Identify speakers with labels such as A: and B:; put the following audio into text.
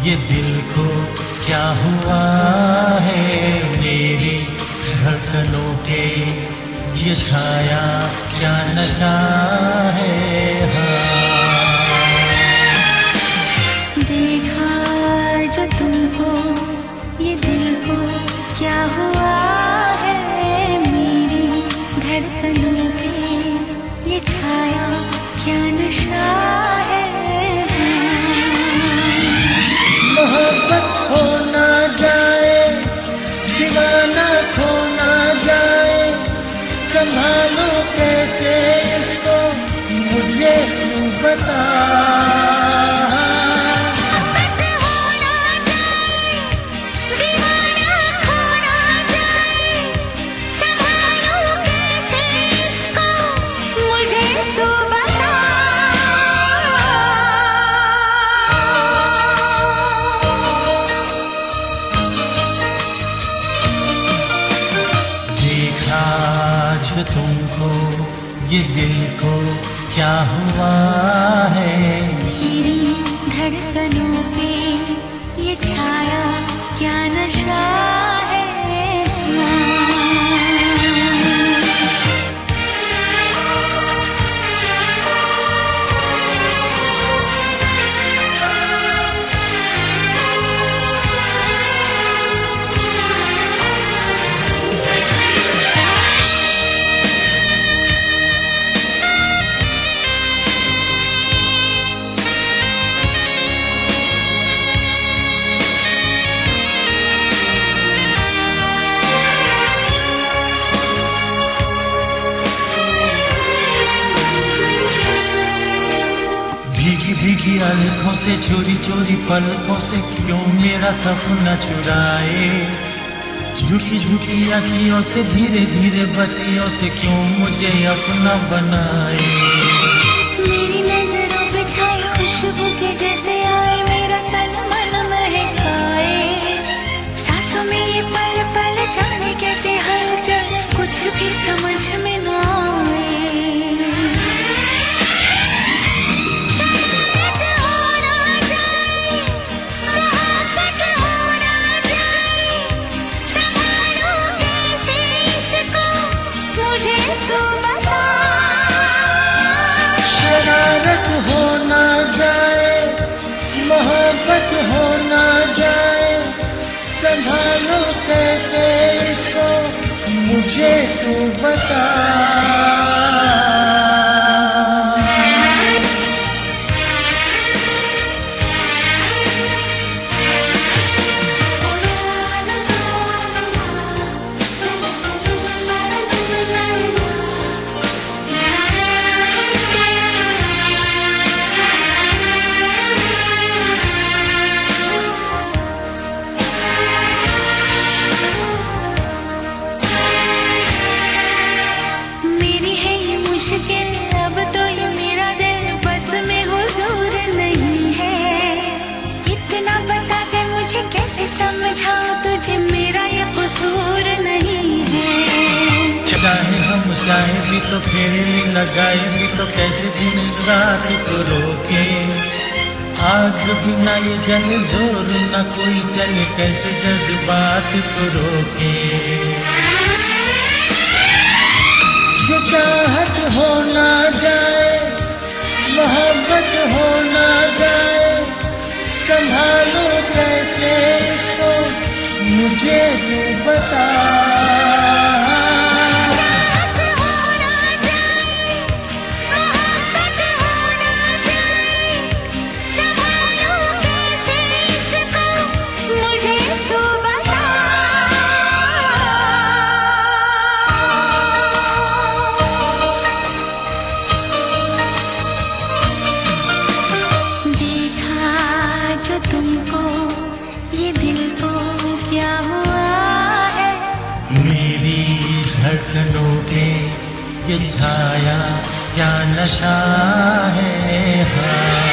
A: ये दिल को क्या हुआ है, मेरी धड़कनों पे ये छाया क्या नशा है।
B: देखा जो तुमको ये दिल को क्या हुआ है, मेरी धड़कनों पे ये छाया क्या नशा है।
A: मोहब्बत हो ना जाए, दीवाना खो ना जाए, संभालो कैसे इसको मुझे तू बता। आज तुमको ये दिल को क्या हुआ है,
B: मेरी धड़कनों पे ये छाया क्या नशा है।
A: भीगी भीगी आंखों से चोरी चोरी पलकों से क्यों मेरा सपना चुराए, झूठी झूठी आँखियों से धीरे धीरे बत्तियों से क्यों मुझे अपना बनाए।
B: मेरी नजरों पे छाई खुशबू के जैसे आए, मेरा तन मन महकाए, सांसों में ये पल पल जाने कैसे हलचल कुछ भी समझ में ना आए।
A: शरारत हो ना जाए, मोहब्बत हो ना जाए, संभालो कैसे इसको मुझे तू बता।
B: अब तो ये मेरा दिल बस में हुजूर नहीं है, इतना बता के मुझे कैसे समझाऊं तुझे मेरा ये कसूर नहीं है।
A: चाहे हम चाहे भी तो फेरे लगाए भी तो कैसे दिन रात को रोके, आग बिना ये जल जोर न कोई चले, कैसे जज्बात को रोके। ये चाहत हो ना जाए, मोहब्बत हो ना जाए, संभालो कैसे इसको मुझे तू बता।
B: तुमको ये दिल को क्या हुआ है,
A: मेरी धड़कनों पे ये छाया क्या नशा है।